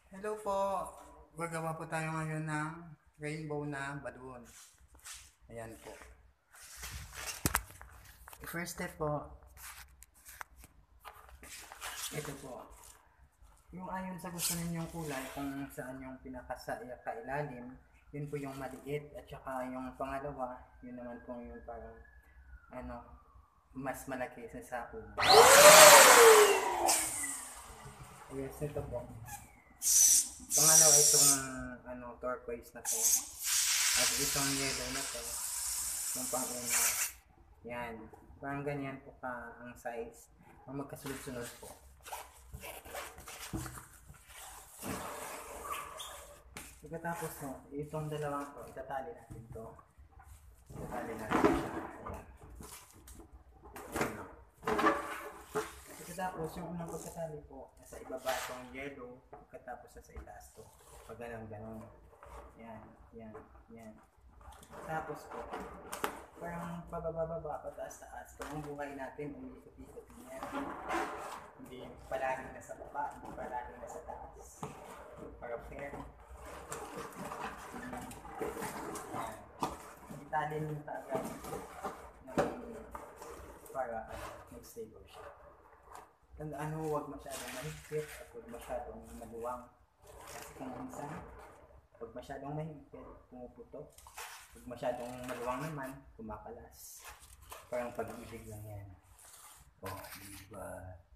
Hello po. Gagawa po tayo ngayon ng rainbow na balloon. Ayan po. First step po, ito po. Yung ayon sa gusto ninyong kulay, kung saan yung pinakailalim, yun po yung maliit. At saka yung pangalawa, yun naman po yung parang mas malaki sa sako. Yes, ito po. Pangalawa itong turquoise na to. At itong yellow na to. Yung pang-una. Yan. Parang ganyan po ka ang size. Ang magkasunod-sunod po. Pagkatapos no, itong dalawang to, itatali natin to. Itatali natin siya. Ayan. Pagkatapos yung unang pagkatali po, nasa ibaba itong yellow. Pagkatapos nasa itaas to. Pag ganon. Yan, yan, yan. Tapos po, parang pababa, pataas-taas. Kung ang buhay natin, umiikot-ikot niya. Hindi palaging nasa baba, hindi palaging nasa taas. Para fair. Italin yung taagad para mag-stable siya. Tandaan mo, huwag masyadong mahigpit at huwag masyadong maluwang. Kasi kung minsan, huwag masyadong mahigpit, pumuputok. Huwag masyadong maluwang naman, kumakalas. Parang pag-ibig lang yan. Oh, diba?